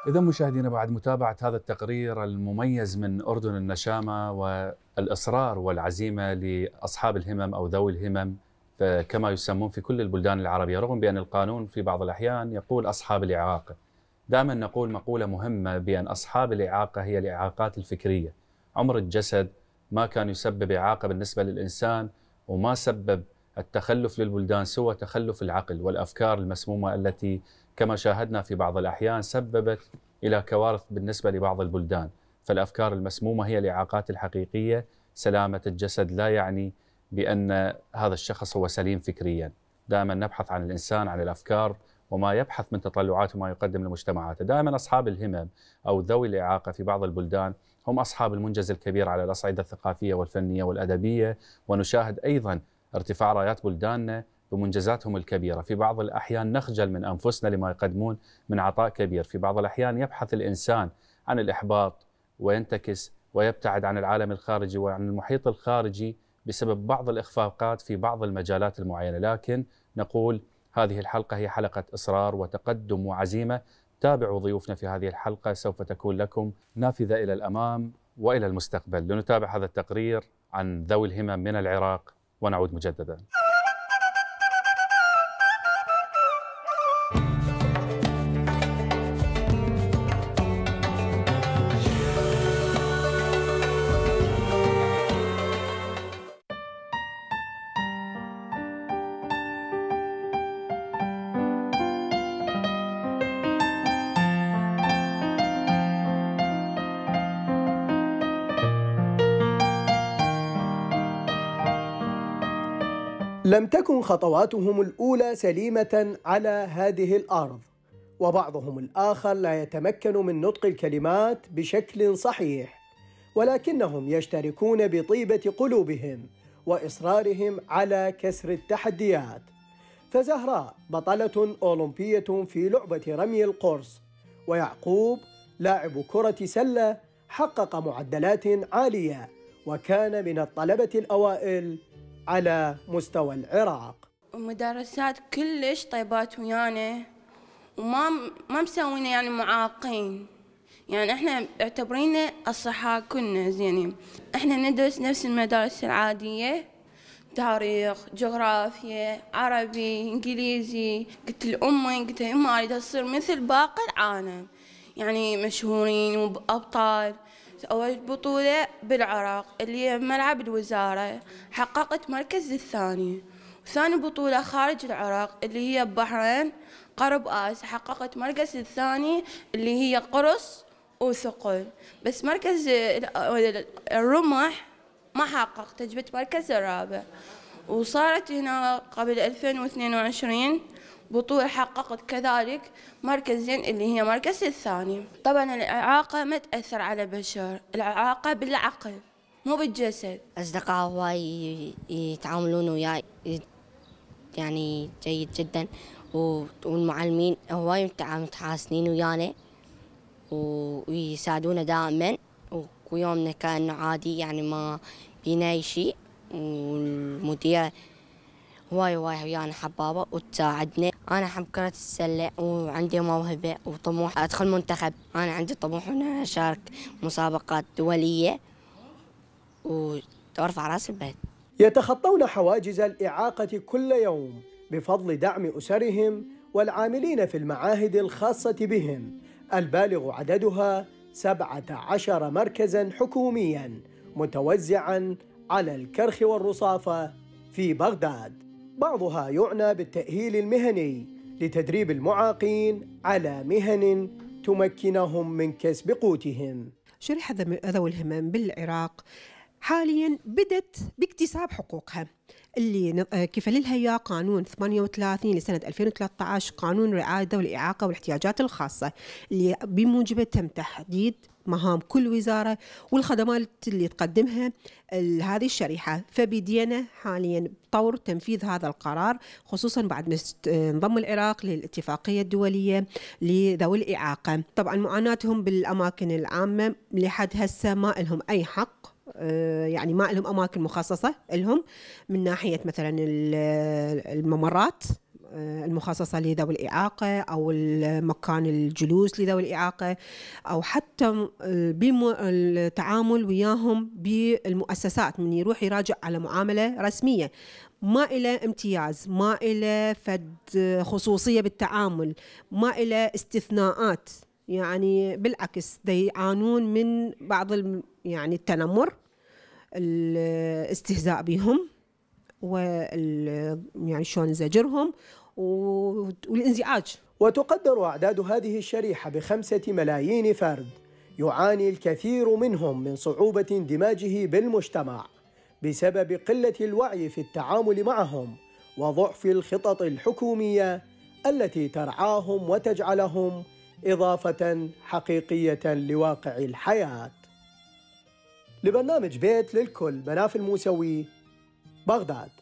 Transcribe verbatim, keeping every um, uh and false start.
إذا مشاهدينا، بعد متابعة هذا التقرير المميز من أردن النشامة والإصرار والعزيمة لأصحاب الهمم أو ذوي الهمم كما يسمون في كل البلدان العربية، رغم بأن القانون في بعض الأحيان يقول أصحاب الإعاقة، دائما نقول مقولة مهمة بأن أصحاب الإعاقة هي الإعاقات الفكرية. عمر الجسد ما كان يسبب إعاقة بالنسبة للإنسان، وما سبب التخلف للبلدان سوى تخلف العقل والأفكار المسمومة التي كما شاهدنا في بعض الأحيان سببت إلى كوارث بالنسبة لبعض البلدان. فالأفكار المسمومة هي الإعاقات الحقيقية. سلامة الجسد لا يعني بأن هذا الشخص هو سليم فكريا. دائما نبحث عن الإنسان، عن الأفكار وما يبحث من تطلعات وما يقدم لمجتمعاته. دائما أصحاب الهمم أو ذوي الإعاقة في بعض البلدان هم أصحاب المنجز الكبير على الأصعدة الثقافية والفنية والأدبية، ونشاهد أيضا ارتفاع رايات بلداننا بمنجزاتهم الكبيرة. في بعض الأحيان نخجل من أنفسنا لما يقدمون من عطاء كبير. في بعض الأحيان يبحث الإنسان عن الإحباط وينتكس ويبتعد عن العالم الخارجي وعن المحيط الخارجي بسبب بعض الإخفاقات في بعض المجالات المعينة. لكن نقول هذه الحلقة هي حلقة إصرار وتقدم وعزيمة. تابعوا ضيوفنا في هذه الحلقة، سوف تكون لكم نافذة إلى الأمام وإلى المستقبل. لنتابع هذا التقرير عن ذوي الهمم من العراق ونعود مجددا. لم تكن خطواتهم الأولى سليمة على هذه الأرض، وبعضهم الآخر لا يتمكن من نطق الكلمات بشكل صحيح، ولكنهم يشتركون بطيبة قلوبهم وإصرارهم على كسر التحديات. فزهراء بطلة أولمبية في لعبة رمي القرص، ويعقوب لاعب كرة سلة حقق معدلات عالية وكان من الطلبة الأوائل على مستوى العراق. المدرسات كلش طيبات ويانا وما ما مسوينا يعني معاقين، يعني احنا اعتبرينا الصحة كلنا زينين. احنا ندرس نفس المدارس العادية، تاريخ، جغرافيا، عربي، انجليزي. قلت لأمي قلت لها أمي اريد اصير مثل باقي العالم، يعني مشهورين وابطال. أول بطولة بالعراق اللي هي ملعب الوزارة حققت مركز الثاني، وثاني بطولة خارج العراق اللي هي ببحرين قرب آس حققت مركز الثاني اللي هي قرص وثقل. بس مركز الرمح ما حققت، جبت مركز الرابع. وصارت هنا قبل ألفين واثنين وعشرين بطولة حققت كذلك مركزين اللي هي مركز الثاني. طبعا الإعاقة ما تأثر على البشر، الإعاقة بالعقل مو بالجسد. أصدقاء هواي يتعاملون وياي يعني جيد جدا، والمعلمين هواي متحاسنين ويانا ويساعدونا دائما، ويومنا كأنه عادي يعني ما بينا أي شيء. والمدير هواي هواي ويانا حبابة وتساعدنا. أنا أحب كرة السلة وعندي موهبة وطموح أدخل منتخب. أنا عندي طموح أن أشارك مسابقات دولية وأرفع رأس البلد. يتخطون حواجز الإعاقة كل يوم بفضل دعم أسرهم والعاملين في المعاهد الخاصة بهم، البالغ عددها سبعة عشر مركزاً حكومياً متوزعاً على الكرخ والرصافة في بغداد. بعضها يعنى بالتأهيل المهني لتدريب المعاقين على مهن تمكنهم من كسب قوتهم. شريحة ذوي الهمم بالعراق حالياً بدت باكتساب حقوقها اللي كفلها إياه قانون ثمانية وثلاثين لسنة ألفين وثلاثة عشر، قانون رعاية ذوي الإعاقة والاحتياجات الخاصة، اللي بموجبه تم تحديد مهام كل وزارة والخدمات اللي تقدمها هذه الشريحة. فبدينا حاليا بطور تنفيذ هذا القرار، خصوصا بعد ما انضم العراق للاتفاقية الدولية لذوي الإعاقة. طبعا معاناتهم بالأماكن العامة لحد هسه ما لهم أي حق، يعني ما لهم أماكن مخصصة لهم من ناحية مثلا الممرات المخصصة لذوي الإعاقة أو المكان الجلوس لذوي الإعاقة، أو حتى بالتعامل وياهم بالمؤسسات، من يروح يراجع على معاملة رسمية، ما إلى امتياز، ما إلى فد خصوصية بالتعامل، ما إلى استثناءات. يعني بالعكس دي يعانون من بعض يعني التنمر، الاستهزاء بهم، وال يعني شلون زجرهم والانزعاج. وتقدر أعداد هذه الشريحة بخمسة ملايين فرد، يعاني الكثير منهم من صعوبة اندماجه بالمجتمع بسبب قلة الوعي في التعامل معهم وضعف الخطط الحكومية التي ترعاهم وتجعلهم إضافة حقيقية لواقع الحياة. لبرنامج بيت للكل، مناف الموسوي، بغداد.